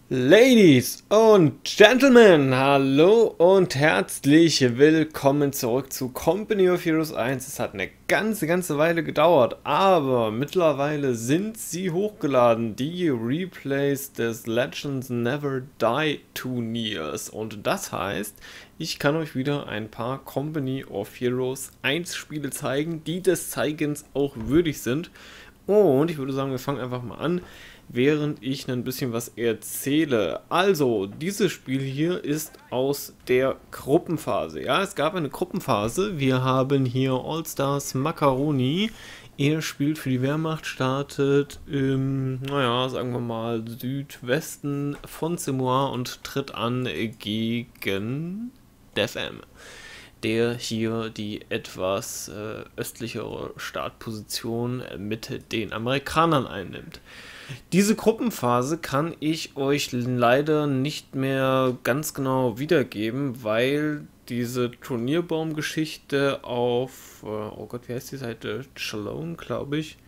Ladies und Gentlemen, hallo und herzlich willkommen zurück zu Company of Heroes 1. Es hat eine ganze Weile gedauert, aber mittlerweile sind sie hochgeladen, die Replays des Legends Never Die Turniers. Und das heißt, ich kann euch wieder ein paar Company of Heroes 1 Spiele zeigen, die des Zeigens auch würdig sind. Und ich würde sagen, wir fangen einfach mal an, während ich ein bisschen was erzähle. Also, dieses Spiel hier ist aus der Gruppenphase. Ja, es gab eine Gruppenphase. Wir haben hier All-Stars Macaroni. Er spielt für die Wehrmacht, startet im, naja, sagen wir mal, Südwesten von Samoa und tritt an gegen DevM, der hier die etwas östlichere Startposition mit den Amerikanern einnimmt. Diese Gruppenphase kann ich euch leider nicht mehr ganz genau wiedergeben, weil diese Turnierbaumgeschichte auf, oh Gott, wie heißt die Seite? Chalone, glaube ich,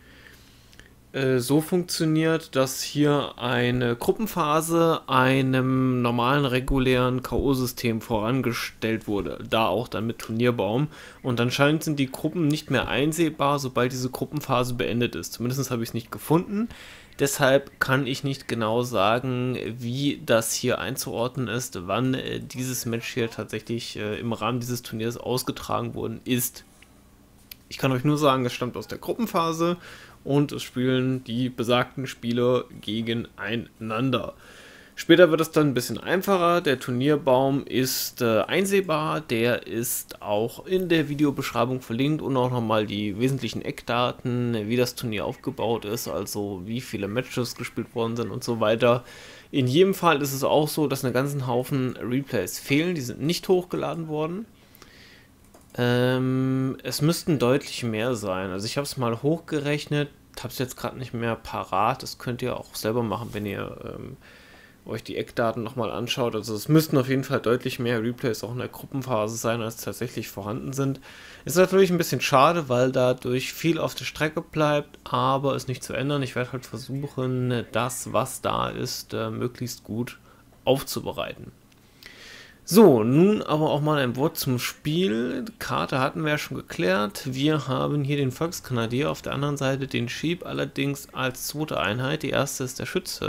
so funktioniert, dass hier eine Gruppenphase einem normalen regulären K.O.-System vorangestellt wurde, da auch dann mit Turnierbaum. Und anscheinend sind die Gruppen nicht mehr einsehbar, sobald diese Gruppenphase beendet ist. Zumindest habe ich es nicht gefunden. Deshalb kann ich nicht genau sagen, wie das hier einzuordnen ist, wann dieses Match hier tatsächlich im Rahmen dieses Turniers ausgetragen worden ist. Ich kann euch nur sagen, es stammt aus der Gruppenphase und es spielen die besagten Spieler gegeneinander. Später wird es dann ein bisschen einfacher. Der Turnierbaum ist einsehbar, der ist auch in der Videobeschreibung verlinkt und auch nochmal die wesentlichen Eckdaten, wie das Turnier aufgebaut ist, also wie viele Matches gespielt worden sind und so weiter. In jedem Fall ist es auch so, dass einen ganzen Haufen Replays fehlen, die sind nicht hochgeladen worden. Es müssten deutlich mehr sein. Also ich habe es mal hochgerechnet, habe es jetzt gerade nicht mehr parat. Das könnt ihr auch selber machen, wenn ihr euch die Eckdaten nochmal anschaut. Also es müssten auf jeden Fall deutlich mehr Replays auch in der Gruppenphase sein, als tatsächlich vorhanden sind. Ist natürlich ein bisschen schade, weil dadurch viel auf der Strecke bleibt, aber ist nicht zu ändern. Ich werde halt versuchen, das, was da ist, möglichst gut aufzubereiten. So, nun aber auch mal ein Wort zum Spiel. Die Karte hatten wir ja schon geklärt. Wir haben hier den Volkskanadier, auf der anderen Seite den Sheep, allerdings als zweite Einheit. Die erste ist der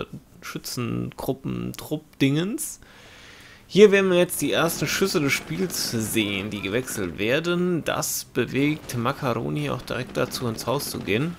Schützengruppen-Trupp-Dingens. Hier werden wir jetzt die ersten Schüsse des Spiels sehen, die gewechselt werden. Das bewegt Macaroni auch direkt dazu, ins Haus zu gehen.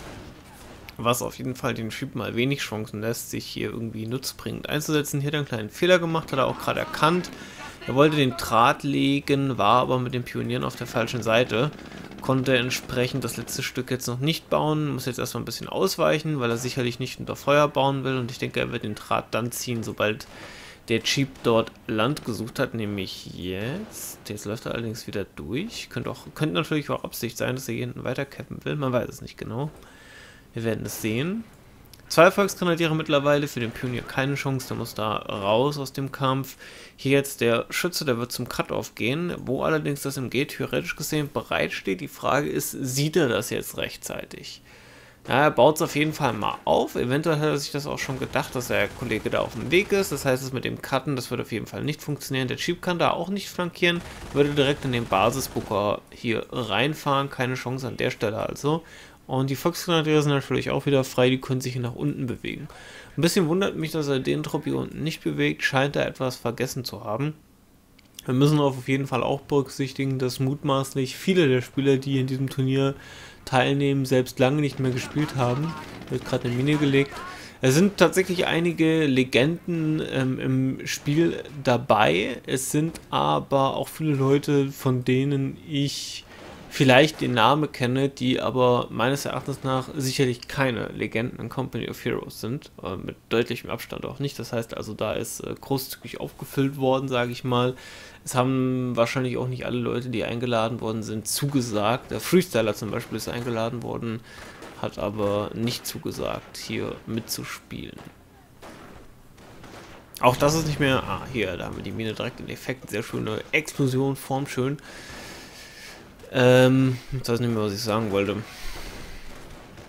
Was auf jeden Fall den Sheep mal wenig Chancen lässt, sich hier irgendwie nutzbringend einzusetzen. Hier hat er einen kleinen Fehler gemacht, hat er auch gerade erkannt. Er wollte den Draht legen, war aber mit den Pionieren auf der falschen Seite. Konnte entsprechend das letzte Stück jetzt noch nicht bauen, muss jetzt erstmal ein bisschen ausweichen, weil er sicherlich nicht unter Feuer bauen will. Und ich denke, er wird den Draht dann ziehen, sobald der Sheep dort Land gesucht hat, nämlich jetzt. Jetzt läuft er allerdings wieder durch. Könnte natürlich auch Absicht sein, dass er hier hinten weitercappen will, man weiß es nicht genau. Wir werden es sehen. 2 Volksgrenadiere mittlerweile, für den Pionier keine Chance, der muss da raus aus dem Kampf. Hier jetzt der Schütze, der wird zum Cut-Off gehen, wo allerdings das MG theoretisch gesehen bereitsteht. Die Frage ist, sieht er das jetzt rechtzeitig? Ja, er baut es auf jeden Fall mal auf. Eventuell hat er sich das auch schon gedacht, dass der Kollege da auf dem Weg ist. Das heißt, es mit dem Cutten, das wird auf jeden Fall nicht funktionieren. Der Sheep kann da auch nicht flankieren, würde direkt in den Basisbooker hier reinfahren. Keine Chance an der Stelle also. Und die Volksgrenadiere sind natürlich auch wieder frei, die können sich hier nach unten bewegen. Ein bisschen wundert mich, dass er den Trupp hier unten nicht bewegt, scheint er etwas vergessen zu haben. Wir müssen auf jeden Fall auch berücksichtigen, dass mutmaßlich viele der Spieler, die in diesem Turnier teilnehmen, selbst lange nicht mehr gespielt haben. Wird gerade eine Mine gelegt. Es sind tatsächlich einige Legenden im Spiel dabei. Es sind aber auch viele Leute, von denen ich vielleicht den Namen kenne, die aber meines Erachtens nach sicherlich keine Legenden in Company of Heroes sind, mit deutlichem Abstand auch nicht. Das heißt also, da ist großzügig aufgefüllt worden, sage ich mal. Es haben wahrscheinlich auch nicht alle Leute, die eingeladen worden sind, zugesagt. Der Freestyler zum Beispiel ist eingeladen worden, hat aber nicht zugesagt, hier mitzuspielen. Auch das ist nicht mehr... Ah, hier, da haben wir die Mine direkt in Effekt. Sehr schöne Explosion, formschön. Ich weiß nicht mehr, was ich sagen wollte.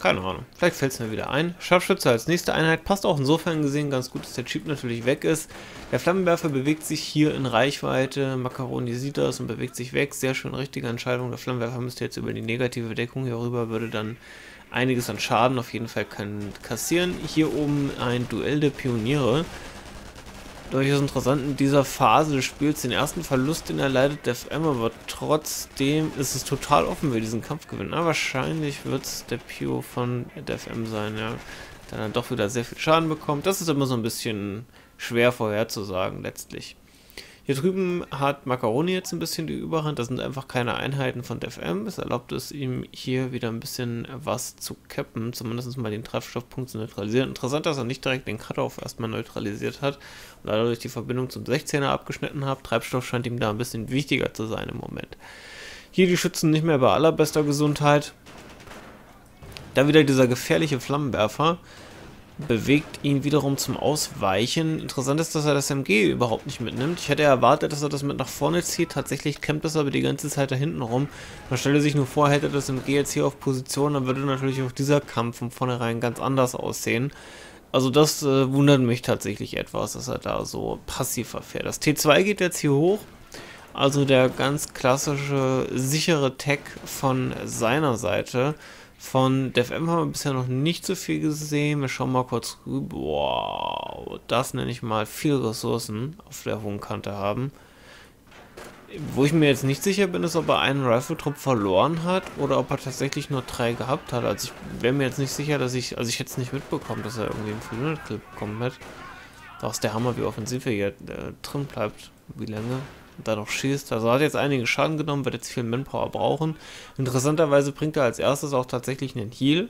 Keine Ahnung. Vielleicht fällt es mir wieder ein. Scharfschütze als nächste Einheit passt auch insofern gesehen ganz gut, dass der Chip natürlich weg ist. Der Flammenwerfer bewegt sich hier in Reichweite. Macaroni sieht das und bewegt sich weg. Sehr schön, richtige Entscheidung. Der Flammenwerfer müsste jetzt über die negative Deckung hier rüber, würde dann einiges an Schaden auf jeden Fall kassieren. Hier oben ein Duell der Pioniere. Durchaus interessant in dieser Phase des Spiels. Den ersten Verlust, den er leidet, DefM, aber trotzdem ist es total offen, wer diesen Kampf gewinnt. Na, wahrscheinlich wird es der Pio von DefM sein, ja. Der dann doch wieder sehr viel Schaden bekommt. Das ist immer so ein bisschen schwer vorherzusagen, letztlich. Hier drüben hat Macaroni jetzt ein bisschen die Überhand. Das sind einfach keine Einheiten von DefM. Es erlaubt es ihm hier wieder ein bisschen was zu cappen. Zumindest mal den Treibstoffpunkt zu neutralisieren. Interessant, dass er nicht direkt den Cut-Off erstmal neutralisiert hat. Und dadurch die Verbindung zum 16er abgeschnitten hat. Treibstoff scheint ihm da ein bisschen wichtiger zu sein im Moment. Hier die Schützen nicht mehr bei allerbester Gesundheit. Da wieder dieser gefährliche Flammenwerfer. Bewegt ihn wiederum zum Ausweichen. Interessant ist, dass er das MG überhaupt nicht mitnimmt. Ich hätte erwartet, dass er das mit nach vorne zieht. Tatsächlich campt es aber die ganze Zeit da hinten rum. Man stelle sich nur vor, hätte das MG jetzt hier auf Position, dann würde natürlich auch dieser Kampf von vornherein ganz anders aussehen. Also das wundert mich tatsächlich etwas, dass er da so passiv verfährt. Das T2 geht jetzt hier hoch. Also der ganz klassische, sichere Tag von seiner Seite. Von DefM haben wir bisher noch nicht so viel gesehen. Wir schauen mal kurz rüber. Wow, das nenne ich mal viel Ressourcen auf der hohen Kante haben. Wo ich mir jetzt nicht sicher bin, ist, ob er einen Rifle-Trupp verloren hat oder ob er tatsächlich nur 3 gehabt hat. Also ich wäre mir jetzt nicht sicher, dass ich hätte es nicht mitbekommen, dass er irgendwie einen 400-Kill bekommen hat. Da ist der Hammer, wie offensiv er hier drin bleibt, wie lange da noch schießt. Also er hat jetzt einige Schaden genommen, wird jetzt viel Manpower brauchen. Interessanterweise bringt er als erstes auch tatsächlich einen Heal.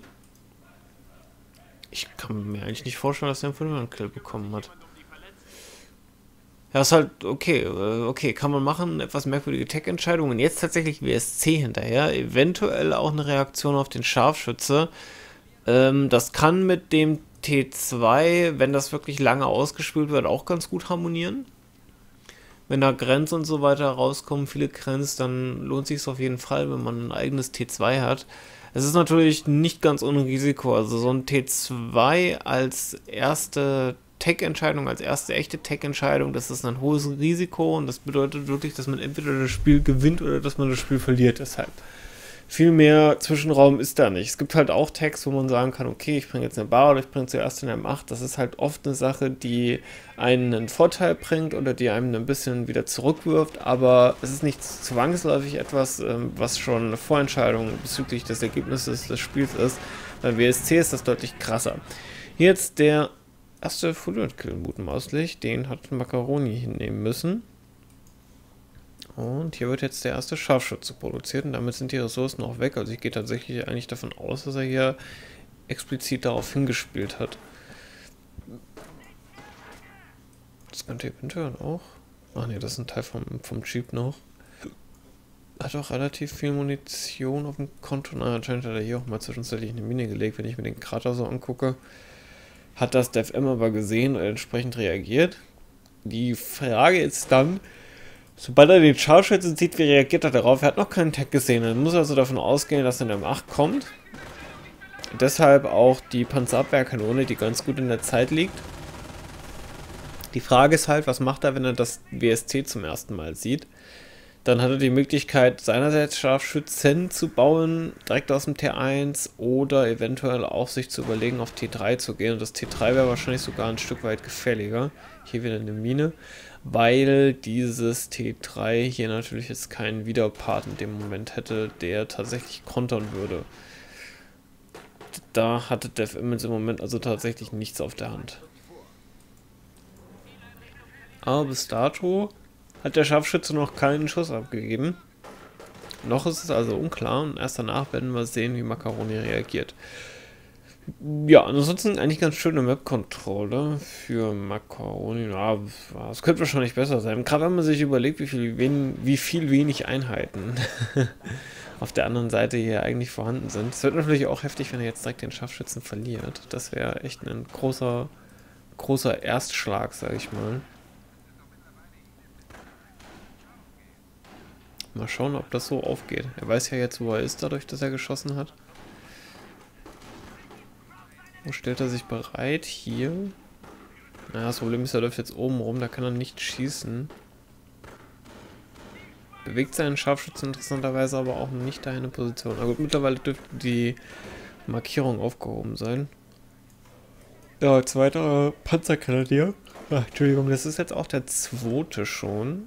Ich kann mir eigentlich nicht vorstellen, dass er einen 500-Kill bekommen hat. Ja, ist halt okay, kann man machen, etwas merkwürdige Tech-Entscheidungen. Jetzt tatsächlich WSC hinterher, eventuell auch eine Reaktion auf den Scharfschütze. Das kann mit dem T2, wenn das wirklich lange ausgespielt wird, auch ganz gut harmonieren. Wenn da Grenz und so weiter rauskommen, viele Grenz, dann lohnt sich es auf jeden Fall, wenn man ein eigenes T2 hat. Es ist natürlich nicht ganz ohne Risiko, also so ein T2 als erste Tech-Entscheidung, als erste echte Tech-Entscheidung, das ist ein hohes Risiko und das bedeutet wirklich, dass man entweder das Spiel gewinnt oder dass man das Spiel verliert, deshalb. Viel mehr Zwischenraum ist da nicht. Es gibt halt auch Tags, wo man sagen kann, okay, ich bringe jetzt eine Bar oder ich bringe zuerst eine M8. Das ist halt oft eine Sache, die einen einen Vorteil bringt oder die einem ein bisschen wieder zurückwirft, aber es ist nicht zwangsläufig etwas, was schon eine Vorentscheidung bezüglich des Ergebnisses des Spiels ist. Beim WSC ist das deutlich krasser. Hier jetzt der erste Full-Kill mutmaßlich, den hat Macaroni hinnehmen müssen. Und hier wird jetzt der erste Scharfschütze produziert und damit sind die Ressourcen auch weg. Also ich gehe tatsächlich eigentlich davon aus, dass er hier explizit darauf hingespielt hat. Das könnte eventuell auch... Ach ne, das ist ein Teil vom Jeep noch. Hat auch relativ viel Munition auf dem Konto. Na, anscheinend hat er hier auch mal zwischenzeitlich eine Mine gelegt, wenn ich mir den Krater so angucke. Hat das DefM aber gesehen und entsprechend reagiert. Die Frage ist dann... Sobald er den Scharfschützen sieht, wie reagiert er darauf? Er hat noch keinen Tag gesehen. Er muss also davon ausgehen, dass er in der M8 kommt. Deshalb auch die Panzerabwehrkanone, die ganz gut in der Zeit liegt. Die Frage ist halt, was macht er, wenn er das WSC zum ersten Mal sieht? Dann hat er die Möglichkeit, seinerseits Scharfschützen zu bauen, direkt aus dem T1 oder eventuell auch sich zu überlegen, auf T3 zu gehen. Und das T3 wäre wahrscheinlich sogar ein Stück weit gefährlicher. Hier wieder eine Mine, weil dieses T3 hier natürlich jetzt keinen Widerpart in dem Moment hätte, der tatsächlich kontern würde. Da hatte DefM im Moment also tatsächlich nichts auf der Hand. Aber bis dato hat der Scharfschütze noch keinen Schuss abgegeben. Noch ist es also unklar und erst danach werden wir sehen, wie Macaroni reagiert. Ja, ansonsten eigentlich ganz schöne Map-Controller für Macaroni. Ja, es könnte wahrscheinlich besser sein. Gerade wenn man sich überlegt, wie viel wenig Einheiten auf der anderen Seite hier eigentlich vorhanden sind. Es wird natürlich auch heftig, wenn er jetzt direkt den Scharfschützen verliert. Das wäre echt ein großer Erstschlag, sage ich mal. Mal schauen, ob das so aufgeht. Er weiß ja jetzt, wo er ist, dadurch, dass er geschossen hat. Wo stellt er sich bereit? Hier. Na, das Problem ist, er läuft jetzt oben rum, da kann er nicht schießen. Bewegt seinen Scharfschützen interessanterweise aber auch nicht dahin in Position. Aber gut, mittlerweile dürfte die Markierung aufgehoben sein. Ja, zweiter Panzergrenadier. Ach, Entschuldigung, das ist jetzt auch der zweite schon.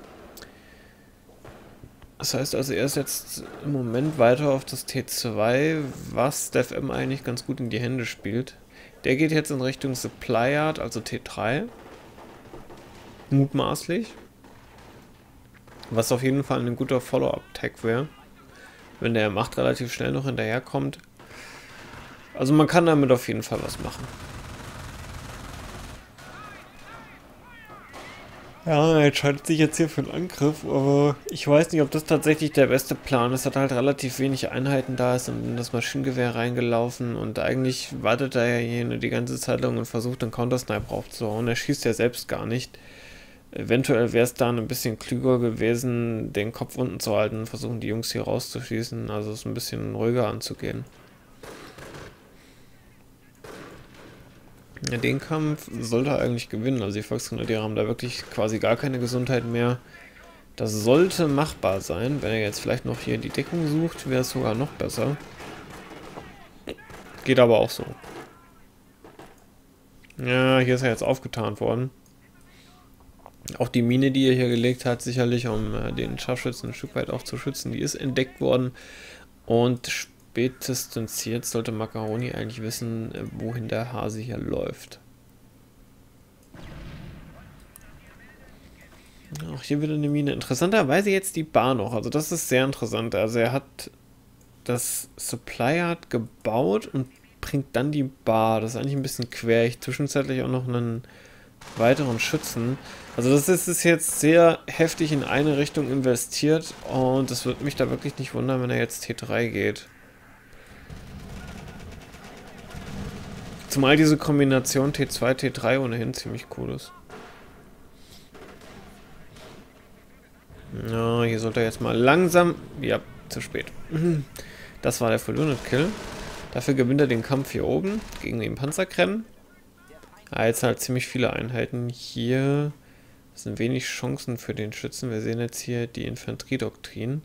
Das heißt also, er ist jetzt im Moment weiter auf das T2, was DevM eigentlich ganz gut in die Hände spielt. Der geht jetzt in Richtung Supply Yard, also T3. Mutmaßlich. Was auf jeden Fall ein guter Follow-up-Tag wäre. Wenn der Macht relativ schnell noch hinterherkommt. Also man kann damit auf jeden Fall was machen. Ja, er entscheidet sich jetzt hier für einen Angriff, aber ich weiß nicht, ob das tatsächlich der beste Plan ist. Er hat halt relativ wenig Einheiten da, ist in das Maschinengewehr reingelaufen und eigentlich wartet er ja hier nur die ganze Zeit lang und versucht den Counter-Sniper aufzuhauen. Er schießt ja selbst gar nicht. Eventuell wäre es dann ein bisschen klüger gewesen, den Kopf unten zu halten und versuchen die Jungs hier rauszuschießen, also es ein bisschen ruhiger anzugehen. Ja, den Kampf sollte er eigentlich gewinnen, also die Volksgrenadiere haben da wirklich quasi gar keine Gesundheit mehr. Das sollte machbar sein, wenn er jetzt vielleicht noch hier die Deckung sucht, wäre es sogar noch besser. Geht aber auch so. Ja, hier ist er jetzt aufgetarnt worden. Auch die Mine, die er hier gelegt hat, sicherlich um den Scharfschützen ein Stück weit auch zu schützen, die ist entdeckt worden. Und spätestens jetzt sollte Macaroni eigentlich wissen, wohin der Hase hier läuft. Auch hier wieder eine Mine. Interessanterweise jetzt die Bar noch. Also das ist sehr interessant. Also er hat das Supply Yard gebaut und bringt dann die Bar. Das ist eigentlich ein bisschen quer. Ich zwischenzeitlich auch noch einen weiteren Schützen. Also das ist jetzt sehr heftig in eine Richtung investiert und es würde mich da wirklich nicht wundern, wenn er jetzt T3 geht. Zumal diese Kombination T2, T3 ohnehin ziemlich cool ist. Ja, hier sollte er jetzt mal langsam... Ja, zu spät. Das war der Full-Unit Kill. Dafür gewinnt er den Kampf hier oben gegen den Panzerkrennen. Jetzt halt ziemlich viele Einheiten. Hier sind wenig Chancen für den Schützen. Wir sehen jetzt hier die Infanteriedoktrin.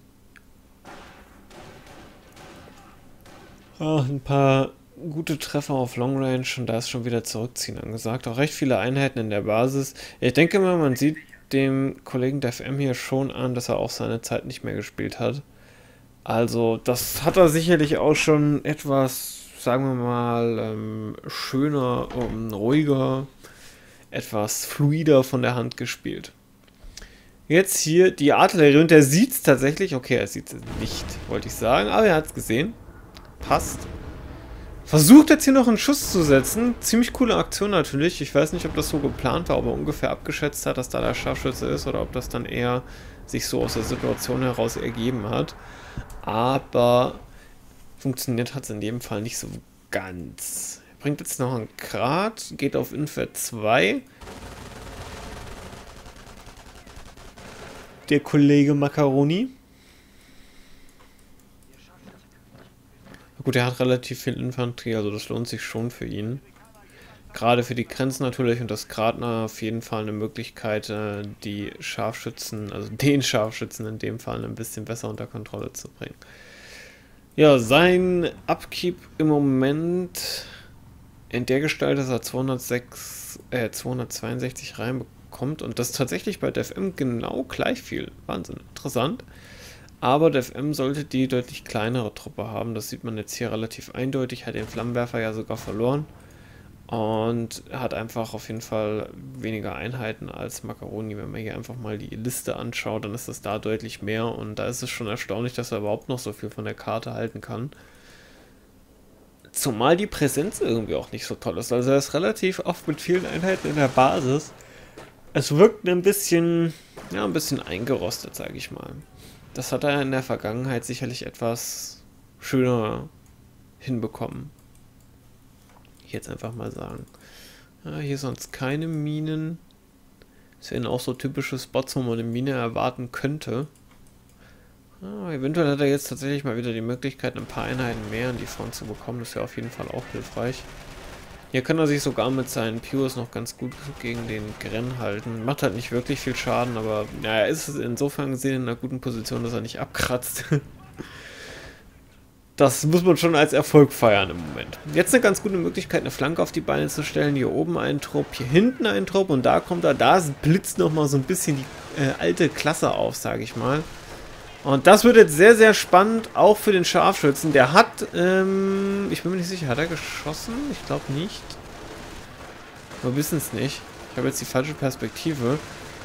Ein paar gute Treffer auf Long Range und da ist schon wieder Zurückziehen angesagt. Auch recht viele Einheiten in der Basis. Ich denke mal, man sieht dem Kollegen DevM hier schon an, dass er auch seine Zeit nicht mehr gespielt hat. Also das hat er sicherlich auch schon etwas, sagen wir mal, schöner, ruhiger, etwas fluider von der Hand gespielt. Jetzt hier die Artillerie und der sieht es tatsächlich. Okay, er sieht es nicht, wollte ich sagen, aber er hat es gesehen. Passt. Versucht jetzt hier noch einen Schuss zu setzen. Ziemlich coole Aktion natürlich. Ich weiß nicht, ob das so geplant war, ob er ungefähr abgeschätzt hat, dass da der Scharfschütze ist oder ob das dann eher sich so aus der Situation heraus ergeben hat. Aber funktioniert hat es in dem Fall nicht so ganz. Er bringt jetzt noch einen Grad, geht auf Infer 2. Der Kollege Macaroni. Gut, er hat relativ viel Infanterie, also das lohnt sich schon für ihn. Gerade für die Grenzen natürlich und das Gradner auf jeden Fall eine Möglichkeit, die Scharfschützen, also den Scharfschützen in dem Fall ein bisschen besser unter Kontrolle zu bringen. Ja, sein Upkeep im Moment in der Gestalt, dass er 262 reinbekommt und das tatsächlich bei DevM genau gleich viel. Wahnsinn, interessant. Aber DevM sollte die deutlich kleinere Truppe haben. Das sieht man jetzt hier relativ eindeutig. Hat den Flammenwerfer ja sogar verloren. Und hat einfach auf jeden Fall weniger Einheiten als Macaroni. Wenn man hier einfach mal die Liste anschaut, dann ist das da deutlich mehr. Und da ist es schon erstaunlich, dass er überhaupt noch so viel von der Karte halten kann. Zumal die Präsenz irgendwie auch nicht so toll ist. Also er ist relativ oft mit vielen Einheiten in der Basis. Es wirkt ein bisschen, ja, ein bisschen eingerostet, sage ich mal. Das hat er in der Vergangenheit sicherlich etwas schöner hinbekommen. Ich jetzt einfach mal sagen. Ja, hier sonst keine Minen. Das wären auch so typische Spots, wo man eine Mine erwarten könnte. Ja, eventuell hat er jetzt tatsächlich mal wieder die Möglichkeit, ein paar Einheiten mehr an die Front zu bekommen. Das wäre auf jeden Fall auch hilfreich. Hier kann er sich sogar mit seinen Pures noch ganz gut gegen den Gren halten. Macht halt nicht wirklich viel Schaden, aber ja, er ist insofern gesehen in einer guten Position, dass er nicht abkratzt. Das muss man schon als Erfolg feiern im Moment. Jetzt eine ganz gute Möglichkeit, eine Flanke auf die Beine zu stellen. Hier oben ein Trupp, hier hinten ein Trupp und da kommt er. Da blitzt nochmal so ein bisschen die alte Klasse auf, sage ich mal. Und das wird jetzt sehr, sehr spannend, auch für den Scharfschützen. Der hat, ich bin mir nicht sicher, hat er geschossen? Ich glaube nicht. Wir wissen es nicht. Ich habe jetzt die falsche Perspektive.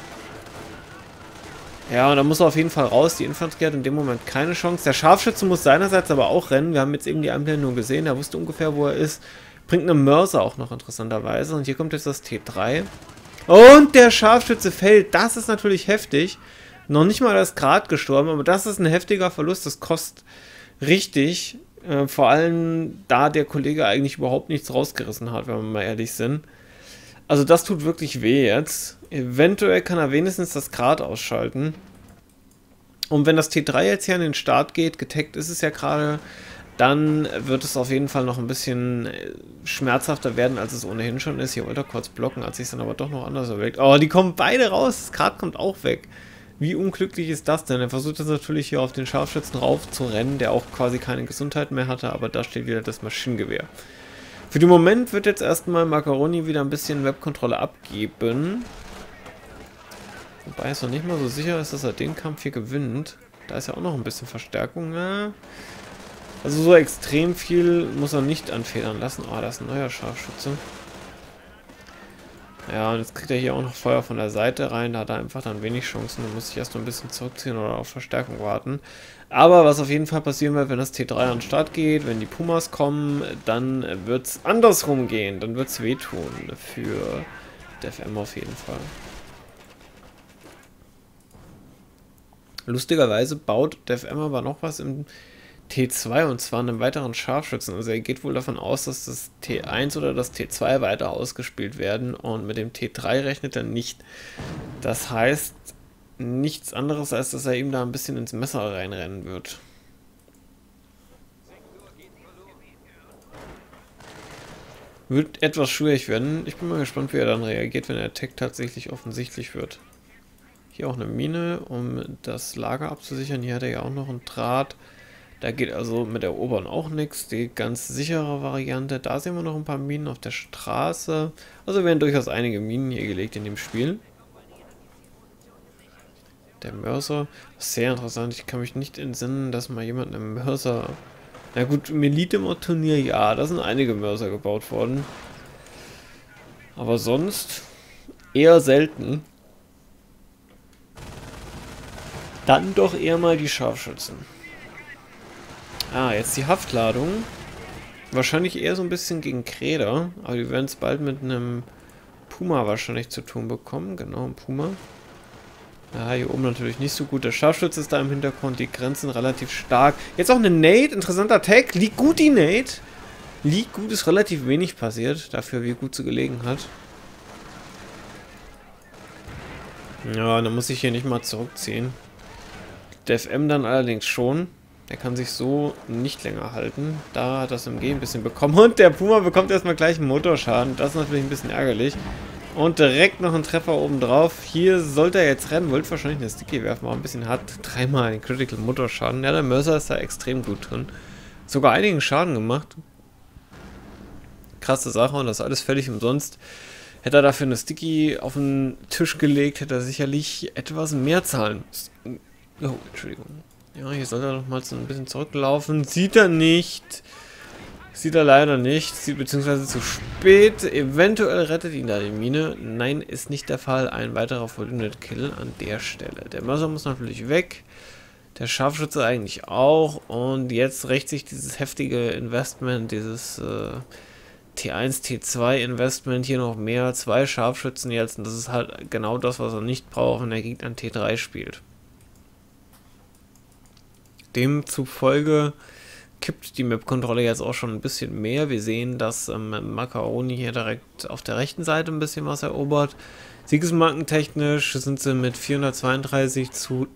Ja, und da muss er auf jeden Fall raus. Die Infanterie hat in dem Moment keine Chance. Der Scharfschütze muss seinerseits aber auch rennen. Wir haben jetzt eben die Einblendung gesehen. Er wusste ungefähr, wo er ist. Bringt einen Mörser auch noch interessanterweise. Und hier kommt jetzt das T3. Und der Scharfschütze fällt. Das ist natürlich heftig. Noch nicht mal das Grad gestorben, aber das ist ein heftiger Verlust. Das kostet richtig. Vor allem, da der Kollege eigentlich überhaupt nichts rausgerissen hat, wenn wir mal ehrlich sind. Also das tut wirklich weh jetzt. Eventuell kann er wenigstens das Grad ausschalten. Und wenn das T3 jetzt hier an den Start geht, getaggt ist es ja gerade, dann wird es auf jeden Fall noch ein bisschen schmerzhafter werden, als es ohnehin schon ist. Hier wollte er kurz blocken, hat sich dann aber doch noch anders überlegt. Oh, die kommen beide raus. Das Grad kommt auch weg. Wie unglücklich ist das denn? Er versucht jetzt natürlich hier auf den Scharfschützen rauf zu rennen, der auch quasi keine Gesundheit mehr hatte, aber da steht wieder das Maschinengewehr. Für den Moment wird jetzt erstmal Macaroni wieder ein bisschen Webkontrolle abgeben. Wobei es noch nicht mal so sicher ist, dass er den Kampf hier gewinnt. Da ist ja auch noch ein bisschen Verstärkung. Ja. Also so extrem viel muss er nicht anfedern lassen. Oh, da ist ein neuer Scharfschütze. Ja, und jetzt kriegt er hier auch noch Feuer von der Seite rein. Da hat er einfach dann wenig Chancen. Da muss ich erst noch ein bisschen zurückziehen oder auf Verstärkung warten. Aber was auf jeden Fall passieren wird, wenn das T3 an den Start geht, wenn die Pumas kommen, dann wird es andersrum gehen. Dann wird es wehtun für DFM auf jeden Fall. Lustigerweise baut DFM aber noch was im T2 und zwar einen weiteren Scharfschützen. Also er geht wohl davon aus, dass das T1 oder das T2 weiter ausgespielt werden und mit dem T3 rechnet er nicht. Das heißt nichts anderes, als dass er ihm da ein bisschen ins Messer reinrennen wird. Wird etwas schwierig werden. Ich bin mal gespannt, wie er dann reagiert, wenn der Attack tatsächlich offensichtlich wird. Hier auch eine Mine, um das Lager abzusichern. Hier hat er ja auch noch einen Draht. Da geht also mit der oberen auch nichts. Die ganz sichere Variante. Da sehen wir noch ein paar Minen auf der Straße. Also werden durchaus einige Minen hier gelegt in dem Spiel. Der Mörser. Sehr interessant. Ich kann mich nicht entsinnen, dass mal jemand einen Mörser... Na gut, im Elite-Mod-Turnier, ja. Da sind einige Mörser gebaut worden. Aber sonst eher selten. Dann doch eher mal die Scharfschützen. Ah, jetzt die Haftladung. Wahrscheinlich eher so ein bisschen gegen Kräder. Aber wir werden es bald mit einem Puma wahrscheinlich zu tun bekommen. Genau, ein Puma. Ja, hier oben natürlich nicht so gut. Der Scharfschütze ist da im Hintergrund. Die Grenzen relativ stark. Jetzt auch eine Nade. Interessanter Tag. Liegt gut die Nade. Liegt gut, ist relativ wenig passiert. Dafür, wie gut sie gelegen hat. Ja, dann muss ich hier nicht mal zurückziehen. Der FM dann allerdings schon. Der kann sich so nicht länger halten. Da hat das MG ein bisschen bekommen. Und der Puma bekommt erstmal gleich einen Motorschaden. Das ist natürlich ein bisschen ärgerlich. Und direkt noch ein Treffer oben drauf. Hier sollte er jetzt rennen. Wollte wahrscheinlich eine Sticky werfen. War ein bisschen hart. Dreimal einen Critical Motorschaden. Ja, der Mörser ist da extrem gut drin. Sogar einigen Schaden gemacht. Krasse Sache. Und das alles völlig umsonst. Hätte er dafür eine Sticky auf den Tisch gelegt, hätte er sicherlich etwas mehr zahlen müssen. Oh, Entschuldigung. Ja, hier soll er noch mal so ein bisschen zurücklaufen. Sieht er nicht. Sieht er leider nicht. Sieht beziehungsweise zu spät. Eventuell rettet ihn da die Mine. Nein, ist nicht der Fall. Ein weiterer Full-Unit Kill an der Stelle. Der Mörser muss natürlich weg. Der Scharfschütze eigentlich auch. Und jetzt rächt sich dieses heftige Investment, dieses T1, T2 Investment hier noch mehr. 2 Scharfschützen jetzt. Und das ist halt genau das, was er nicht braucht, wenn der Gegner an T3 spielt. Demzufolge kippt die Map-Kontrolle jetzt auch schon ein bisschen mehr. Wir sehen, dass Macaroni hier direkt auf der rechten Seite ein bisschen was erobert. Siegesmarkentechnisch sind sie mit 432 zu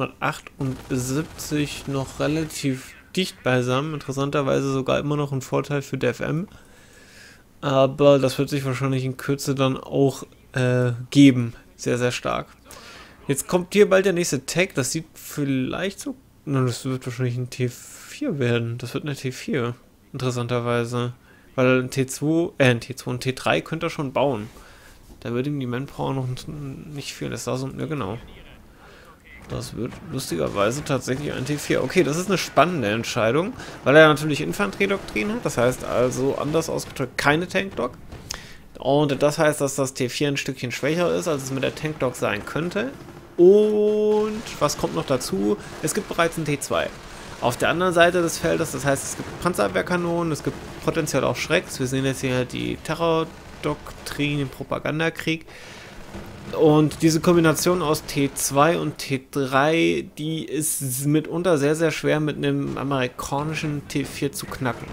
378 noch relativ dicht beisammen. Interessanterweise sogar immer noch ein Vorteil für DFM. Aber das wird sich wahrscheinlich in Kürze dann auch geben. Sehr, sehr stark. Jetzt kommt hier bald der nächste Tag. Das sieht vielleicht so... Na, das wird wahrscheinlich ein T4 werden. Das wird eine T4. Interessanterweise. Weil ein T2, ein T3 könnte er schon bauen. Da würde ihm die Manpower noch nicht fehlen. Das da so... Ja, genau. Das wird lustigerweise tatsächlich ein T4. Okay, das ist eine spannende Entscheidung, weil er natürlich Infanteriedoktrin hat. Das heißt also, anders ausgedrückt, keine Tankdock. Und das heißt, dass das T4 ein Stückchen schwächer ist, als es mit der Tankdock sein könnte. Und was kommt noch dazu? Es gibt bereits ein T2. Auf der anderen Seite des Feldes, das heißt, es gibt Panzerabwehrkanonen, es gibt potenziell auch Schrecks. Wir sehen jetzt hier die Terrordoktrin, den Propagandakrieg. Und diese Kombination aus T2 und T3, die ist mitunter sehr, sehr schwer mit einem amerikanischen T4 zu knacken.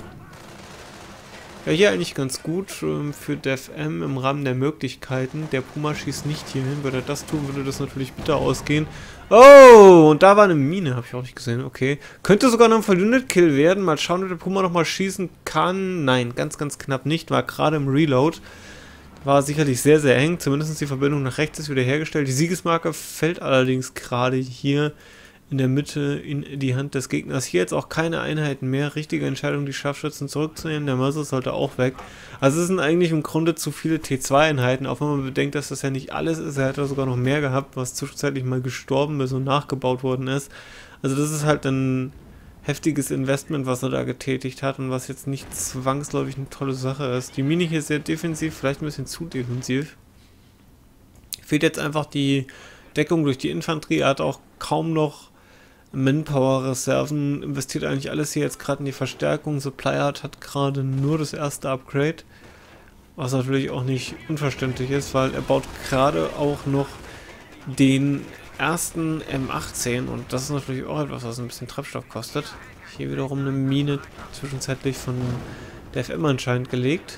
Ja, hier eigentlich ganz gut für DevM im Rahmen der Möglichkeiten. Der Puma schießt nicht hier hin. Würde er das tun, würde das natürlich bitter ausgehen. Oh, und da war eine Mine, habe ich auch nicht gesehen. Okay. Könnte sogar noch ein Verbündet Kill werden. Mal schauen, ob der Puma nochmal schießen kann. Nein, ganz, ganz knapp nicht. War gerade im Reload. War sicherlich sehr, sehr eng. Zumindest die Verbindung nach rechts ist wieder hergestellt. Die Siegesmarke fällt allerdings gerade hier in der Mitte in die Hand des Gegners. Hier jetzt auch keine Einheiten mehr. Richtige Entscheidung, die Scharfschützen zurückzunehmen. Der Mörser sollte auch weg. Also es sind eigentlich im Grunde zu viele T2-Einheiten, auch wenn man bedenkt, dass das ja nicht alles ist. Er hätte sogar noch mehr gehabt, was zwischenzeitlich mal gestorben ist und nachgebaut worden ist. Also das ist halt ein heftiges Investment, was er da getätigt hat und was jetzt nicht zwangsläufig eine tolle Sache ist. Die Mine hier ist sehr defensiv, vielleicht ein bisschen zu defensiv. Fehlt jetzt einfach die Deckung durch die Infanterie. Er hat auch kaum noch Manpower-Reserven, investiert eigentlich alles hier jetzt gerade in die Verstärkung. Supply hat gerade nur das erste Upgrade, was natürlich auch nicht unverständlich ist, weil er baut gerade auch noch den ersten M18 und das ist natürlich auch etwas, was ein bisschen Treibstoff kostet. Hier wiederum eine Mine zwischenzeitlich von der FM anscheinend gelegt.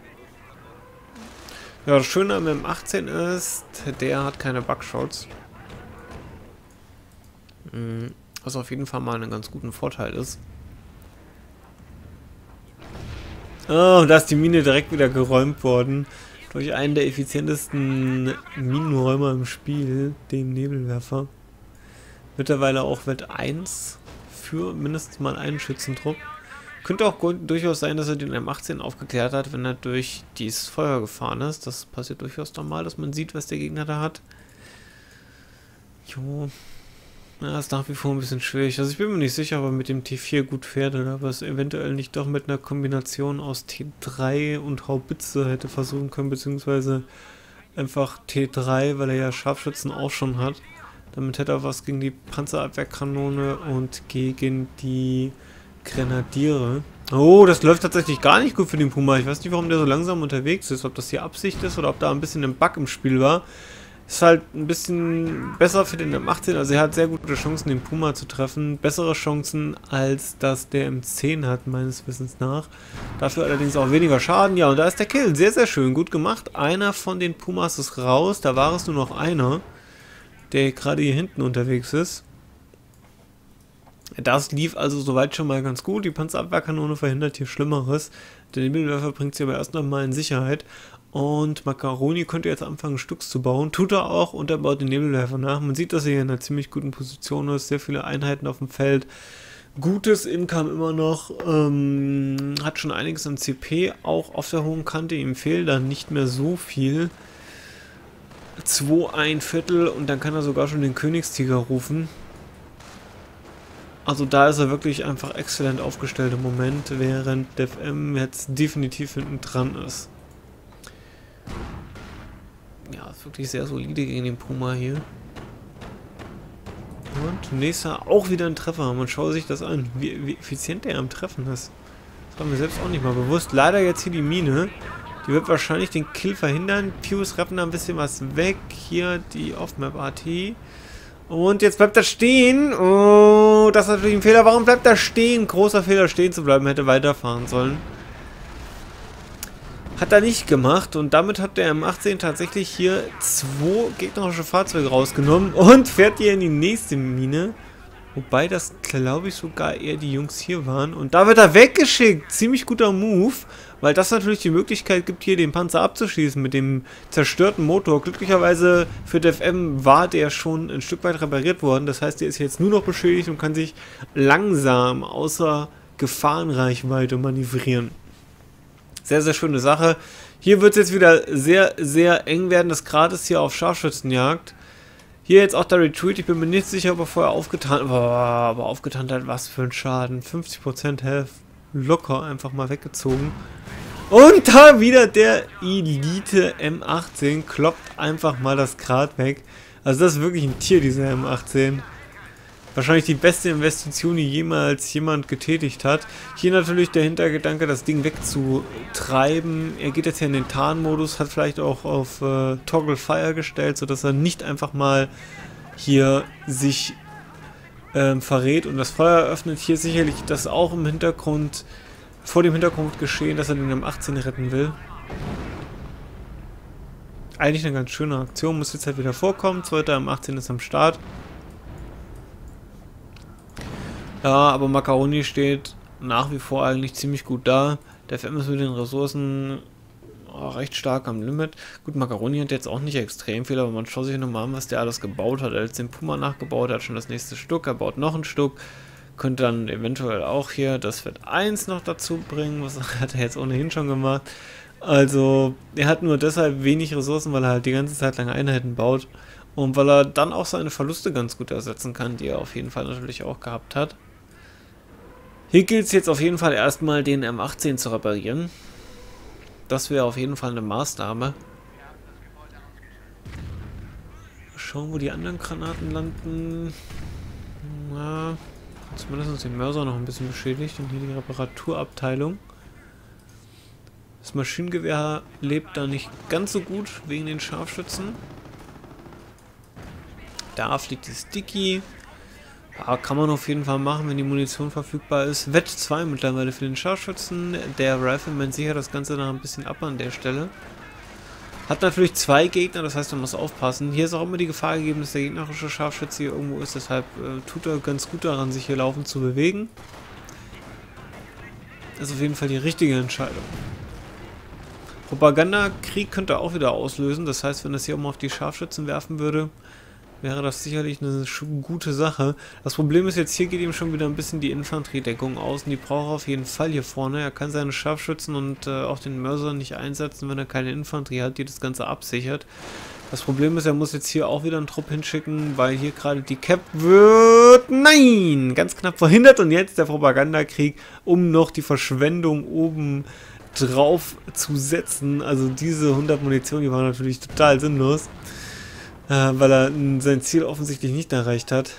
Ja, das Schöne am M18 ist, der hat keine Bugshots. Was auf jeden Fall mal einen ganz guten Vorteil ist. Oh, da ist die Mine direkt wieder geräumt worden. Durch einen der effizientesten Minenräumer im Spiel, den Nebelwerfer. Mittlerweile auch Wett 1 für mindestens mal einen Schützentrupp. Könnte auch durchaus sein, dass er den M18 aufgeklärt hat, wenn er durch dieses Feuer gefahren ist. Das passiert durchaus normal, dass man sieht, was der Gegner da hat. Jo. Ja, ist nach wie vor ein bisschen schwierig. Also ich bin mir nicht sicher, ob er mit dem T4 gut fährt oder ob er es eventuell nicht doch mit einer Kombination aus T3 und Haubitze hätte versuchen können, beziehungsweise einfach T3, weil er ja Scharfschützen auch schon hat. Damit hätte er was gegen die Panzerabwehrkanone und gegen die Grenadiere. Oh, das läuft tatsächlich gar nicht gut für den Puma. Ich weiß nicht, warum der so langsam unterwegs ist. Ob das hier Absicht ist oder ob da ein bisschen ein Bug im Spiel war. Ist halt ein bisschen besser für den M18, also er hat sehr gute Chancen, den Puma zu treffen. Bessere Chancen, als das der M10 hat, meines Wissens nach. Dafür allerdings auch weniger Schaden. Ja, und da ist der Kill. Sehr, sehr schön. Gut gemacht. Einer von den Pumas ist raus. Da war es nur noch einer, der gerade hier hinten unterwegs ist. Das lief also soweit schon mal ganz gut. Die Panzerabwehrkanone verhindert hier Schlimmeres. Der Nebelwerfer bringt sie aber erst noch mal in Sicherheit. Und Macaroni könnte jetzt anfangen, Stücks zu bauen. Tut er auch und er baut den Nebelwerfer nach. Man sieht, dass er hier in einer ziemlich guten Position ist. Sehr viele Einheiten auf dem Feld. Gutes Income immer noch. Hat schon einiges an CP, auch auf der hohen Kante. Ihm fehlt dann nicht mehr so viel. 2,1 und dann kann er sogar schon den Königstiger rufen. Also da ist er wirklich einfach exzellent aufgestellt im Moment, während DevM jetzt definitiv hinten dran ist. Ja, ist wirklich sehr solide gegen den Puma hier. Und nächster auch wieder ein Treffer. Man schaut sich das an, wie effizient der am Treffen ist. Das war mir selbst auch nicht mal bewusst. Leider jetzt hier die Mine. Die wird wahrscheinlich den Kill verhindern. Pius rappen da ein bisschen was weg. Hier die Off-Map-AT. Und jetzt bleibt er stehen. Oh, das ist natürlich ein Fehler. Warum bleibt er stehen? Großer Fehler, stehen zu bleiben. Hätte weiterfahren sollen. Hat er nicht gemacht. Und damit hat der M18 tatsächlich hier 2 gegnerische Fahrzeuge rausgenommen. Und fährt hier in die nächste Mine. Wobei das, glaube ich, sogar eher die Jungs hier waren. Und da wird er weggeschickt. Ziemlich guter Move, weil das natürlich die Möglichkeit gibt, hier den Panzer abzuschießen mit dem zerstörten Motor. Glücklicherweise für DFM war der schon ein Stück weit repariert worden. Das heißt, der ist jetzt nur noch beschädigt und kann sich langsam außer Gefahrenreichweite manövrieren. Sehr, sehr schöne Sache. Hier wird es jetzt wieder sehr, sehr eng werden. Das Grad ist hier auf Scharfschützenjagd. Hier jetzt auch der Retreat. Ich bin mir nicht sicher, ob er vorher aufgetan hat. Aber aufgetan hat, was für ein Schaden. 50% Health locker einfach mal weggezogen. Und da wieder der Elite M18 kloppt einfach mal das Grad weg. Also das ist wirklich ein Tier, dieser M18. Wahrscheinlich die beste Investition, die jemals jemand getätigt hat. Hier natürlich der Hintergedanke, das Ding wegzutreiben. Er geht jetzt hier in den Tarnmodus, hat vielleicht auch auf Toggle Fire gestellt, sodass er nicht einfach mal hier sich verrät und das Feuer öffnet. Hier sicherlich das auch im Hintergrund, vor dem Hintergrund geschehen, dass er den M18 retten will. Eigentlich eine ganz schöne Aktion, muss jetzt halt wieder vorkommen. Zweiter M18 ist am Start. Ja, aber Macaroni steht nach wie vor eigentlich ziemlich gut da. Der FM ist mit den Ressourcen recht stark am Limit. Gut, Macaroni hat jetzt auch nicht extrem viel, aber man schaut sich nochmal an, was der alles gebaut hat. Er hat jetzt den Puma nachgebaut, er hat schon das nächste Stück, er baut noch ein Stück. Könnte dann eventuell auch hier das Fett 1 noch dazu bringen, was hat er jetzt ohnehin schon gemacht. Also, er hat nur deshalb wenig Ressourcen, weil er halt die ganze Zeit lang Einheiten baut. Und weil er dann auch seine Verluste ganz gut ersetzen kann, die er auf jeden Fall natürlich auch gehabt hat. Hier gilt es jetzt auf jeden Fall erstmal den M18 zu reparieren. Das wäre auf jeden Fall eine Maßnahme. Schauen, wo die anderen Granaten landen. Na, zumindest den Mörser noch ein bisschen beschädigt. Und hier die Reparaturabteilung. Das Maschinengewehr lebt da nicht ganz so gut wegen den Scharfschützen. Da fliegt die Sticky. Ja, kann man auf jeden Fall machen, wenn die Munition verfügbar ist. Wett 2 mittlerweile für den Scharfschützen. Der Rifleman sichert das Ganze noch ein bisschen ab an der Stelle. Hat natürlich 2 Gegner, das heißt, man muss aufpassen. Hier ist auch immer die Gefahr gegeben, dass der gegnerische Scharfschütze hier irgendwo ist. Deshalb tut er ganz gut daran, sich hier laufend zu bewegen. Das ist auf jeden Fall die richtige Entscheidung. Propagandakrieg könnte er auch wieder auslösen. Das heißt, wenn das hier mal auf die Scharfschützen werfen würde, wäre das sicherlich eine gute Sache. Das Problem ist jetzt, hier geht ihm schon wieder ein bisschen die Infanteriedeckung aus und die braucht er auf jeden Fall hier vorne. Er kann seine Scharfschützen und auch den Mörser nicht einsetzen, wenn er keine Infanterie hat, die das Ganze absichert. Das Problem ist, er muss jetzt hier auch wieder einen Trupp hinschicken, weil hier gerade die Cap wird, nein, ganz knapp verhindert und jetzt der Propagandakrieg, um noch die Verschwendung oben drauf zu setzen. Also diese 100 Munition, die war natürlich total sinnlos. Weil er sein Ziel offensichtlich nicht erreicht hat.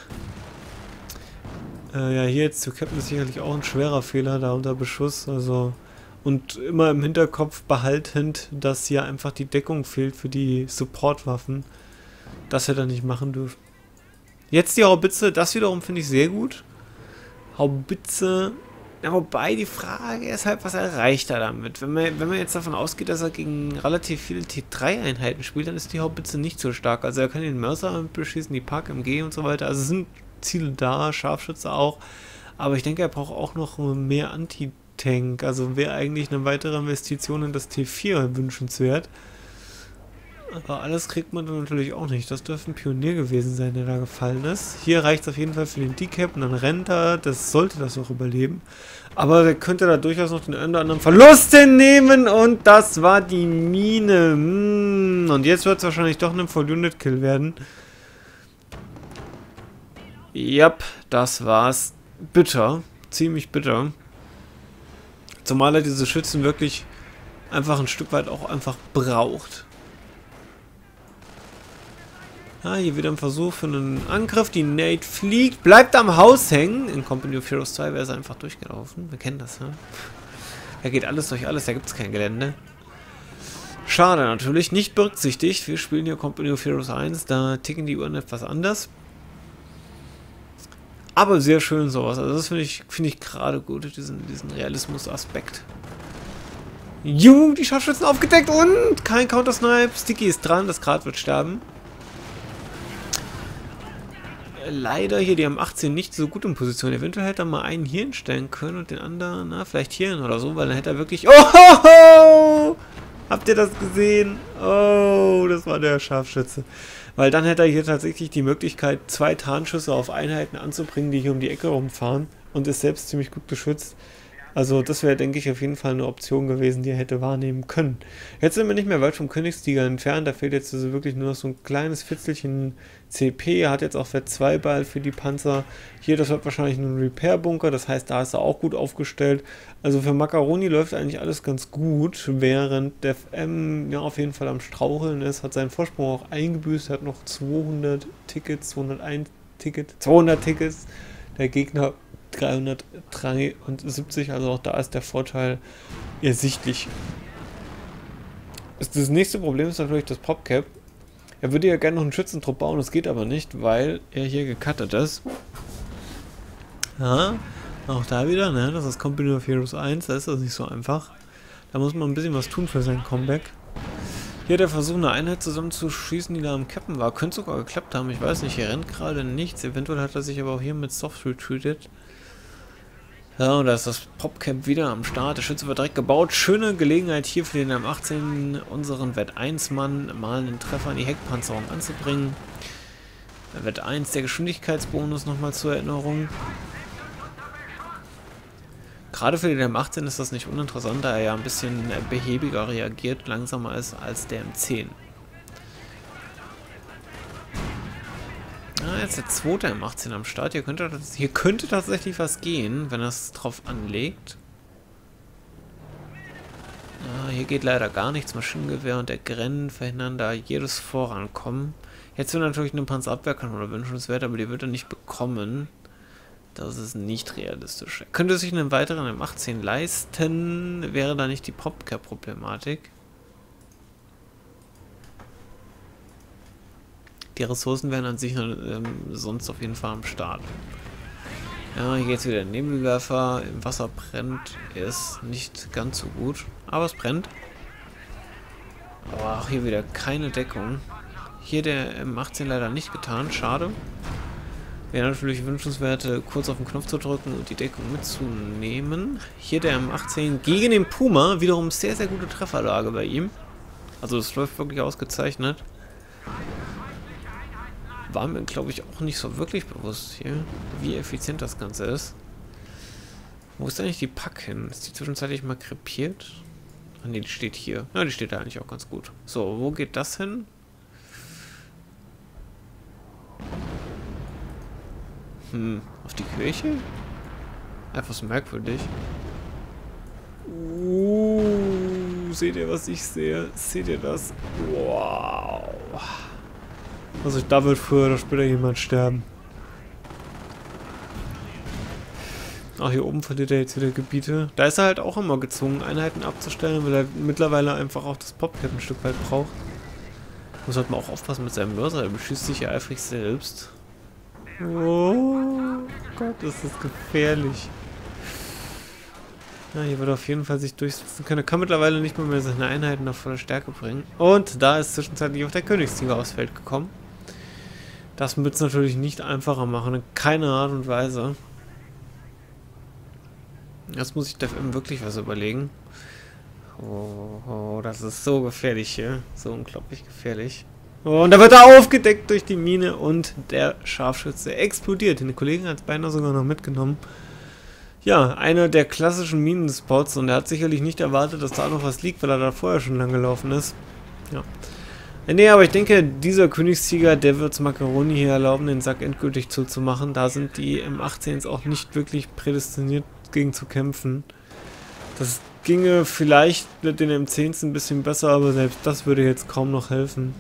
Ja, hier jetzt zu cappen ist sicherlich auch ein schwerer Fehler, da unter Beschuss. Also, und immer im Hinterkopf behaltend, dass hier einfach die Deckung fehlt für die Supportwaffen. Das hätte er nicht machen dürfen. Jetzt die Haubitze, das wiederum finde ich sehr gut. Haubitze. Ja, wobei die Frage ist halt, was erreicht er damit? Wenn man jetzt davon ausgeht, dass er gegen relativ viele T3-Einheiten spielt, dann ist die Haubitze nicht so stark. Also er kann den Mörser beschießen, die Park MG und so weiter. Also sind Ziele da, Scharfschütze auch. Aber ich denke, er braucht auch noch mehr Anti-Tank. Also wäre eigentlich eine weitere Investition in das T4 wünschenswert. Aber alles kriegt man dann natürlich auch nicht. Das dürfte ein Pionier gewesen sein, der da gefallen ist. Hier reicht es auf jeden Fall für den Decap und dann rennt er. Das sollte das auch überleben. Aber er könnte da durchaus noch den einen oder anderen Verlust hinnehmen. Und das war die Mine. Und jetzt wird es wahrscheinlich doch ein Full-Unit-Kill werden. Yep, das war's. Bitter. Ziemlich bitter. Zumal er diese Schützen wirklich einfach ein Stück weit auch einfach braucht. Ah, hier wieder ein Versuch für einen Angriff. Die Nate fliegt, bleibt am Haus hängen. In Company of Heroes 2 wäre sie einfach durchgelaufen. Wir kennen das, ja. Da geht alles durch alles, da gibt es kein Gelände. Schade natürlich, nicht berücksichtigt. Wir spielen hier Company of Heroes 1, da ticken die Uhren etwas anders. Aber sehr schön sowas. Also das finde ich gerade gut, diesen Realismus-Aspekt. Die Scharfschützen aufgedeckt und kein Counter-Snipe. Sticky ist dran, das Grad wird sterben. leider hier die M18 nicht so gut in Position. Eventuell hätte er mal einen hier hinstellen können und den anderen, na, vielleicht hier hin oder so, weil dann hätte er wirklich... Oh! Habt ihr das gesehen? Oh, das war der Scharfschütze. Weil dann hätte er hier tatsächlich die Möglichkeit, 2 Tarnschüsse auf Einheiten anzubringen, die hier um die Ecke rumfahren und ist selbst ziemlich gut geschützt. Also das wäre, denke ich, auf jeden Fall eine Option gewesen, die er hätte wahrnehmen können. Jetzt sind wir nicht mehr weit vom Königstiger entfernt, da fehlt jetzt also wirklich nur noch so ein kleines Fitzelchen CP. Er hat jetzt auch Wert 2 Ball für die Panzer. Hier, das wird wahrscheinlich ein Repair-Bunker, das heißt, da ist er auch gut aufgestellt. Also für Macaroni läuft eigentlich alles ganz gut, während der FM ja auf jeden Fall am Straucheln ist, hat seinen Vorsprung auch eingebüßt, hat noch 200 Tickets, 200 Tickets. Der Gegner 373, also auch da ist der Vorteil ersichtlich. Das nächste Problem ist natürlich das PopCap. Er würde ja gerne noch einen Schützentrupp bauen, das geht aber nicht, weil er hier gecuttet ist. Ja, auch da wieder, ne? Das ist Company of Heroes 1, da ist das nicht so einfach. Da muss man ein bisschen was tun für sein Comeback. Hier der Versuch, eine Einheit zusammenzuschießen, die da am Cappen war. Könnte sogar geklappt haben, ich weiß nicht, hier rennt gerade nichts. Eventuell hat er sich aber auch hier mit Soft retreated. Ja, und da ist das PopCap wieder am Start. Der Schütze wird direkt gebaut. Schöne Gelegenheit hier für den M18, unseren Wett 1 Mann, mal einen Treffer in die Heckpanzerung anzubringen. Wett 1, der Geschwindigkeitsbonus nochmal zur Erinnerung. Gerade für den M18 ist das nicht uninteressant, da er ja ein bisschen behäbiger reagiert, langsamer ist als der M10. Ah, jetzt der zweite M18 am Start. Hier könnte tatsächlich was gehen, wenn er es drauf anlegt. Ah, hier geht leider gar nichts. Maschinengewehr und der Gren verhindern da jedes Vorankommen. Jetzt wäre natürlich eine Panzerabwehrkanone wünschenswert, aber die wird er nicht bekommen. Das ist nicht realistisch. Er könnte sich einen weiteren M18 leisten, wäre da nicht die PopCap-Problematik. Die Ressourcen wären an sich sonst auf jeden Fall am Start. Ja, hier geht es wieder der Nebelwerfer. Im Wasser brennt, ist nicht ganz so gut. Aber es brennt. Aber auch hier wieder keine Deckung. Hier der M18 leider nicht getan, schade. Wäre natürlich wünschenswert, kurz auf den Knopf zu drücken und die Deckung mitzunehmen. Hier der M18 gegen den Puma. Wiederum sehr, sehr gute Trefferlage bei ihm. Also es läuft wirklich ausgezeichnet. War mir, glaube ich, auch nicht so wirklich bewusst hier, wie effizient das Ganze ist. Wo ist eigentlich die Pack hin? Ist die zwischenzeitlich mal krepiert? Ah ne, die steht hier. Ja, die steht da eigentlich auch ganz gut. So, wo geht das hin? Auf die Kirche? Etwas merkwürdig. Seht ihr, was ich sehe? Seht ihr das? Wow. Also da wird früher oder später jemand sterben. Ach, hier oben verliert er jetzt wieder Gebiete. Da ist er halt auch immer gezwungen, Einheiten abzustellen, weil er mittlerweile einfach auch das PopCap ein Stück weit braucht. Muss halt mal auch aufpassen mit seinem Mörser, er beschießt sich ja eifrig selbst. Oh Gott, ist das gefährlich. Ja, hier wird er auf jeden Fall sich durchsetzen können. Er kann mittlerweile nicht mehr seine Einheiten auf voller Stärke bringen. Und da ist zwischenzeitlich auch der Königstiger aufs Feld gekommen. Das wird es natürlich nicht einfacher machen, in keiner Art und Weise. Jetzt muss ich der FM wirklich was überlegen. Oh, das ist so gefährlich hier. So unglaublich gefährlich. Oh, und da wird er aufgedeckt durch die Mine und der Scharfschütze explodiert. Den Kollegen hat es beinahe sogar noch mitgenommen. Ja, einer der klassischen Minenspots und er hat sicherlich nicht erwartet, dass da noch was liegt, weil er da vorher schon lang gelaufen ist. Ja. Nee, aber ich denke, dieser Königstiger, der wird es Macaroni hier erlauben, den Sack endgültig zuzumachen. Da sind die M18s auch nicht wirklich prädestiniert gegen zu kämpfen. Das ginge vielleicht mit den M10s ein bisschen besser, aber selbst das würde jetzt kaum noch helfen.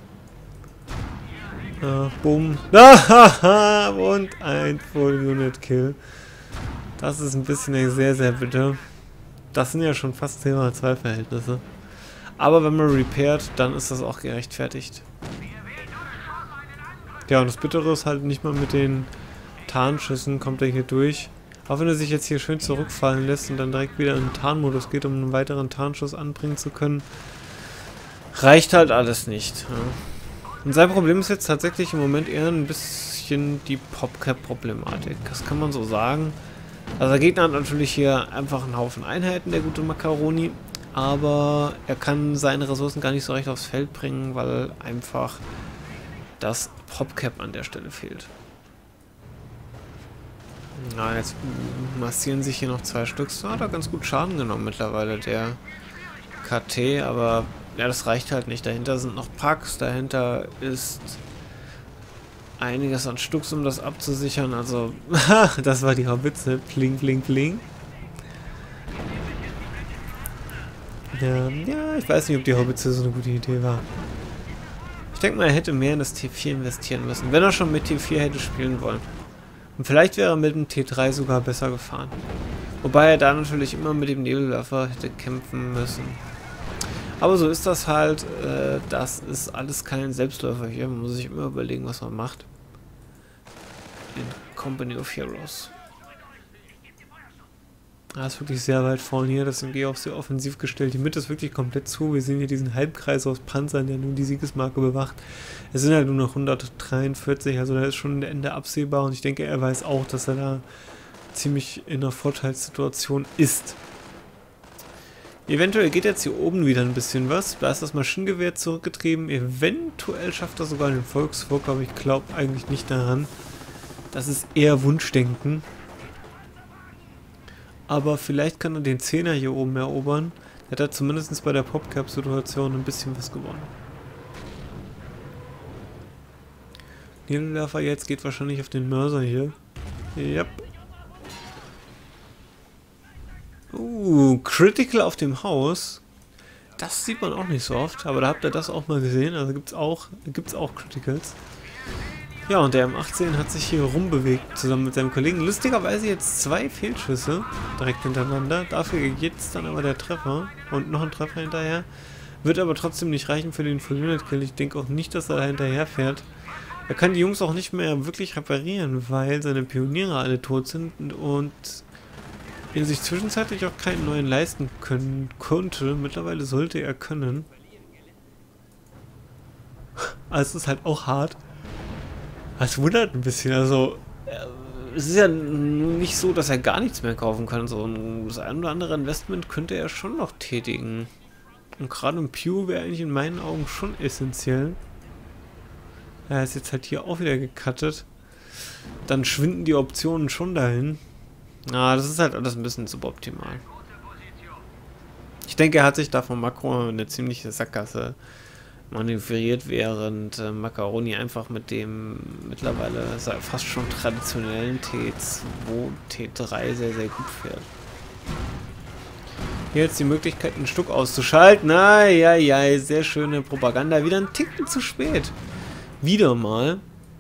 Ja, bumm. Und ein Full-Unit-Kill. Das ist ein bisschen sehr, sehr bitter. Das sind ja schon fast 10:2 Verhältnisse. Aber wenn man repairt, dann ist das auch gerechtfertigt. Ja, und das Bittere ist halt nicht mal mit den Tarnschüssen kommt er hier durch. Auch wenn er sich jetzt hier schön zurückfallen lässt und dann direkt wieder in den Tarnmodus geht, um einen weiteren Tarnschuss anbringen zu können, reicht halt alles nicht. Ja. Und sein Problem ist jetzt tatsächlich im Moment eher ein bisschen die PopCap-Problematik. Das kann man so sagen. Also der Gegner hat natürlich hier einfach einen Haufen Einheiten, der gute Macaroni. Aber er kann seine Ressourcen gar nicht so recht aufs Feld bringen, weil einfach das PopCap an der Stelle fehlt. Na, jetzt massieren sich hier noch 2 Stück. So hat er ganz gut Schaden genommen mittlerweile, der KT, aber ja, das reicht halt nicht. Dahinter sind noch Packs, dahinter ist einiges an Stücks, um das abzusichern. Also, das war die Haubitze. Pling, pling, pling. Ja, ich weiß nicht, ob die Haubitze so eine gute Idee war. Ich denke mal, er hätte mehr in das T4 investieren müssen, wenn er schon mit T4 hätte spielen wollen. Und vielleicht wäre er mit dem T3 sogar besser gefahren. Wobei er da natürlich immer mit dem Nebelwerfer hätte kämpfen müssen. Aber so ist das halt. Das ist alles kein Selbstläufer hier. Man muss sich immer überlegen, was man macht. In Company of Heroes. Da ist wirklich sehr weit vorne hier. Das MG auch sehr offensiv gestellt. Die Mitte ist wirklich komplett zu. Wir sehen hier diesen Halbkreis aus Panzern, der nun die Siegesmarke bewacht. Es sind halt nur noch 143. Also da ist schon ein Ende absehbar. Und ich denke, er weiß auch, dass er da ziemlich in einer Vorteilssituation ist. Eventuell geht jetzt hier oben wieder ein bisschen was. Da ist das Maschinengewehr zurückgetrieben. Eventuell schafft er sogar den Volksfunk, aber ich glaube eigentlich nicht daran. Das ist eher Wunschdenken. Aber vielleicht kann er den 10er hier oben erobern. Er hat zumindest bei der PopCap-Situation ein bisschen was gewonnen. Nebelwerfer jetzt geht wahrscheinlich auf den Mörser hier. Yep. Critical auf dem Haus. Das sieht man auch nicht so oft, aber da habt ihr das auch mal gesehen. Also gibt's auch Criticals. Ja, und der M18 hat sich hier rumbewegt zusammen mit seinem Kollegen. Lustigerweise jetzt 2 Fehlschüsse direkt hintereinander. Dafür jetzt dann aber der Treffer und noch ein Treffer hinterher. Wird aber trotzdem nicht reichen für den Full-Unit-Kill. Ich denke auch nicht, dass er da hinterher fährt. Er kann die Jungs auch nicht mehr wirklich reparieren, weil seine Pioniere alle tot sind und er sich zwischenzeitlich auch keinen neuen leisten konnte. Mittlerweile sollte er können. Also es ist halt auch hart. Es wundert ein bisschen. Also es ist ja nicht so, dass er gar nichts mehr kaufen kann. So das ein oder andere Investment könnte er schon noch tätigen. Und gerade im Pew wäre eigentlich in meinen Augen schon essentiell. Er ist jetzt halt hier auch wieder gecuttet. Dann schwinden die Optionen schon dahin. Ah, das ist halt alles ein bisschen suboptimal. Ich denke, er hat sich da von Macro eine ziemliche Sackgasse manövriert, während Macaroni einfach mit dem mittlerweile fast schon traditionellen T2, T3 sehr, sehr gut fährt. Hier jetzt die Möglichkeit, ein Stück auszuschalten. Eieiei, sehr schöne Propaganda. Wieder ein Ticken zu spät. Wieder mal.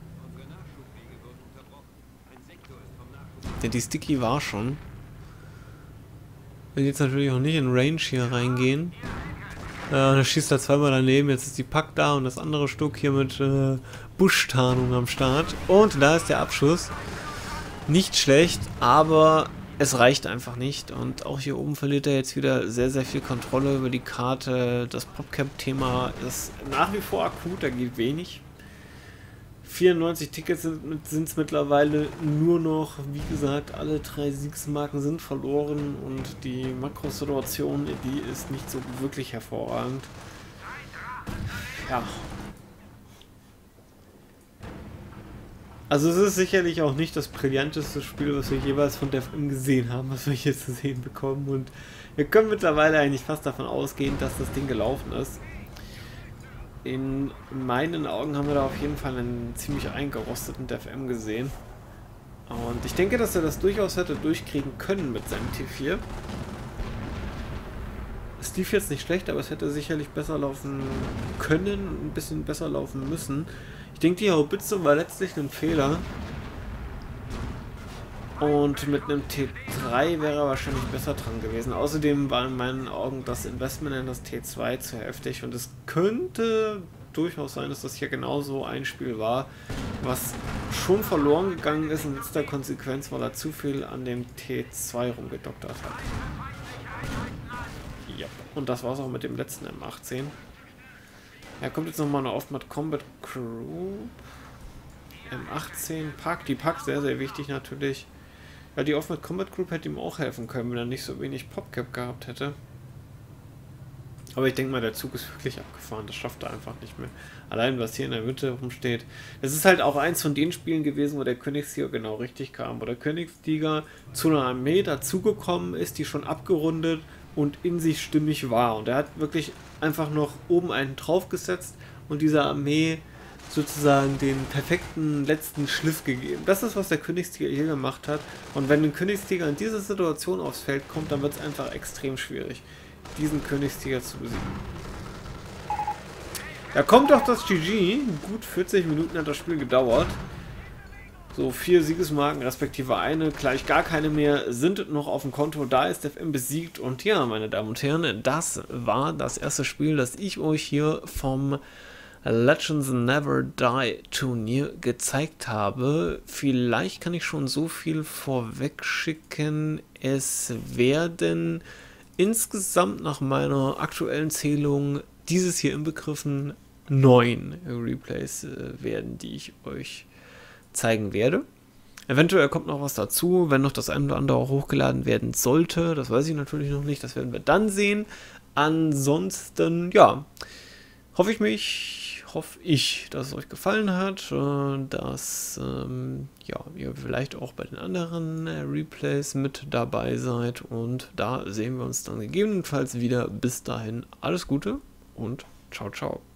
Denn die Sticky war schon. Will jetzt natürlich auch nicht in Range hier reingehen. Da schießt er zweimal daneben. Jetzt ist die Pack da und das andere Stück hier mit Buschtarnung am Start. Und da ist der Abschuss. Nicht schlecht, aber es reicht einfach nicht. Und auch hier oben verliert er jetzt wieder sehr, sehr viel Kontrolle über die Karte. Das PopCap-Thema ist nach wie vor akut, da geht wenig. 94 Tickets sind es mittlerweile nur noch, wie gesagt, alle 3 Siegsmarken sind verloren und die Makrosituation, die ist nicht so wirklich hervorragend. Ja. Also es ist sicherlich auch nicht das brillanteste Spiel, was wir jeweils von DevM gesehen haben, was wir hier zu sehen bekommen, und wir können mittlerweile eigentlich fast davon ausgehen, dass das Ding gelaufen ist. In meinen Augen haben wir da auf jeden Fall einen ziemlich eingerosteten DevM gesehen. Und ich denke, dass er das durchaus hätte durchkriegen können mit seinem T4. Es lief jetzt nicht schlecht, aber es hätte sicherlich besser laufen können, ein bisschen besser laufen müssen. Ich denke, die Haubitze war letztlich ein Fehler. Und mit einem T3 wäre er wahrscheinlich besser dran gewesen. Außerdem war in meinen Augen das Investment in das T2 zu heftig. Und es könnte durchaus sein, dass das hier genauso ein Spiel war, was schon verloren gegangen ist in letzter Konsequenz, weil er zu viel an dem T2 rumgedoktert hat. Ja. Und das war es auch mit dem letzten M18. Ja, kommt jetzt nochmal eine Aufmat Combat Group. M18, Pack. Die Pack sehr, sehr wichtig natürlich. Ja, die Ultimate Combat Group hätte ihm auch helfen können, wenn er nicht so wenig Popcap gehabt hätte. Aber ich denke mal, der Zug ist wirklich abgefahren. Das schafft er einfach nicht mehr. Allein, was hier in der Mitte rumsteht. Es ist halt auch eins von den Spielen gewesen, wo der Königstiger genau richtig kam. Wo der Königstiger zu einer Armee dazugekommen ist, die schon abgerundet und in sich stimmig war. Und er hat wirklich einfach noch oben einen draufgesetzt und dieser Armee sozusagen den perfekten letzten Schliff gegeben. Das ist, was der Königstiger hier gemacht hat. Und wenn ein Königstiger in diese Situation aufs Feld kommt, dann wird es einfach extrem schwierig, diesen Königstiger zu besiegen. Da kommt doch das GG. Gut 40 Minuten hat das Spiel gedauert. So, 4 Siegesmarken, respektive eine, gleich gar keine mehr, sind noch auf dem Konto. Da ist FM besiegt. Und ja, meine Damen und Herren, das war das erste Spiel, das ich euch hier vom Legends Never Die Turnier gezeigt habe. Vielleicht kann ich schon so viel vorweg schicken. Es werden insgesamt nach meiner aktuellen Zählung dieses hier inbegriffen 9 Replays werden, die ich euch zeigen werde. Eventuell kommt noch was dazu, wenn noch das eine oder andere auch hochgeladen werden sollte. Das weiß ich natürlich noch nicht, das werden wir dann sehen. Ansonsten, ja, hoffe ich, dass es euch gefallen hat, dass ja, ihr vielleicht auch bei den anderen Replays mit dabei seid und da sehen wir uns dann gegebenenfalls wieder. Bis dahin alles Gute und ciao, ciao.